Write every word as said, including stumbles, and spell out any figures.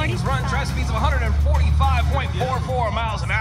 Wings run track speeds of one hundred forty-five point four four miles an hour.